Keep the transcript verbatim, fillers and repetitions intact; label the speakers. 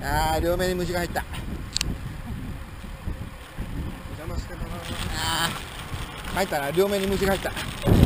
Speaker 1: ああ、両目に虫が入った。
Speaker 2: 邪魔してもらう。
Speaker 1: ああ、入ったな、両目に虫が入った。